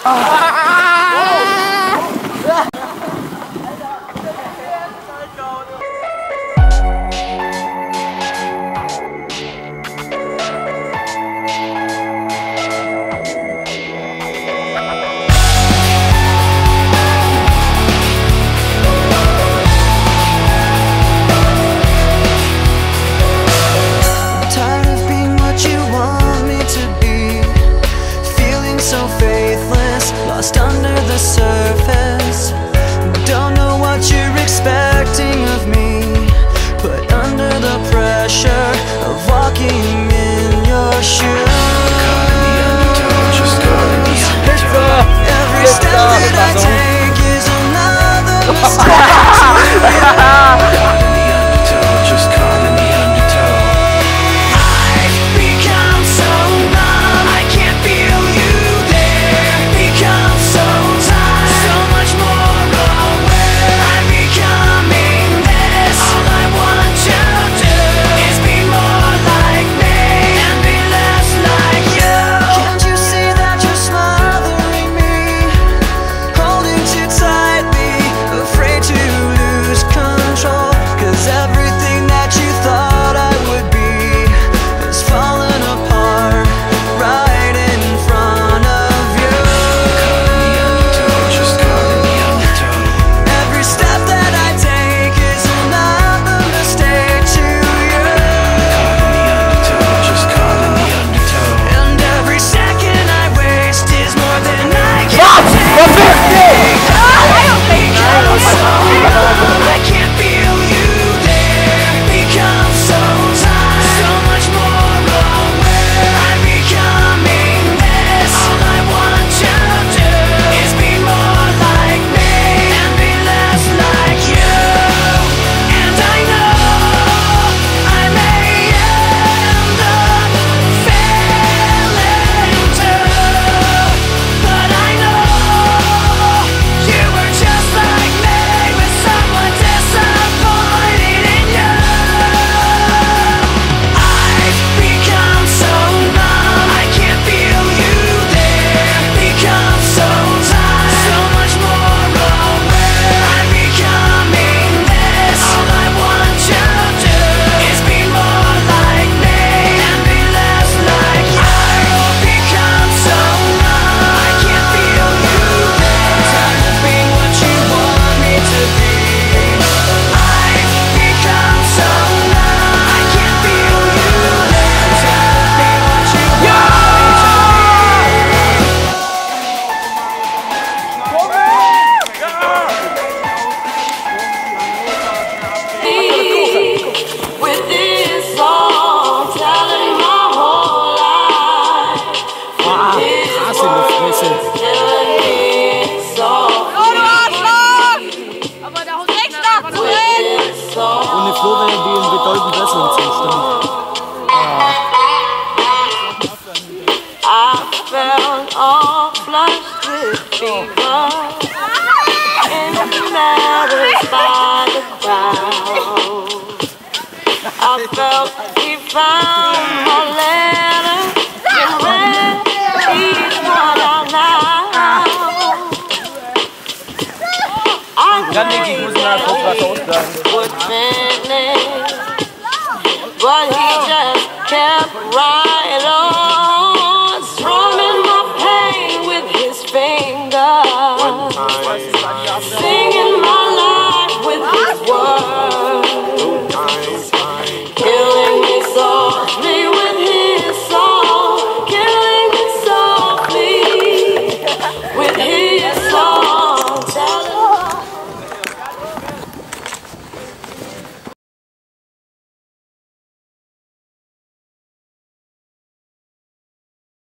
Lost under the surface. Don't know what you're expecting of me. Put under the pressure of walking in your shoes. Caught in the undertow, just caught in the undertow. Every step that I take is another mistake. Caught in the undertow, just caught in the undertow. I've become so numb, I can't feel you there. Become so tired, so much more aware. I'm becoming this. All I want to do is be more like me and be less like you. Can't you see that you're smothering me, holding too tightly, afraid to lose control? 'Cause everything that you thought I would be has fallen apart right in front of you. Every step that I take is another mistake to you. And every second I waste is more than I can take. I can't feel you there. Become so tired, so much more aware. I'm becoming this. All I want to do is be more like me and be less like you. And I know I may end up failing too, but I know you were just like me, with someone disappointed in you. I've become so numb, I can't feel you there. Become so tired, so much more aware. I'm becoming this. All I want to do is be more like me and be less like you. I've become so numb, I can't feel you there. Tired of being what you want me to be. I've become so numb, I can't feel you there. Tired of being what you want me to be. With this song, telling my whole life. Krass in der Fresse. Ohne Flo wären die in bedeutend besseren Zustand. I felt all flushed with fever, embarrassed by the crowd. I felt he found my letter and read each one out loud. Janik, ich muss mal kurz was aussagen. But he just kept right.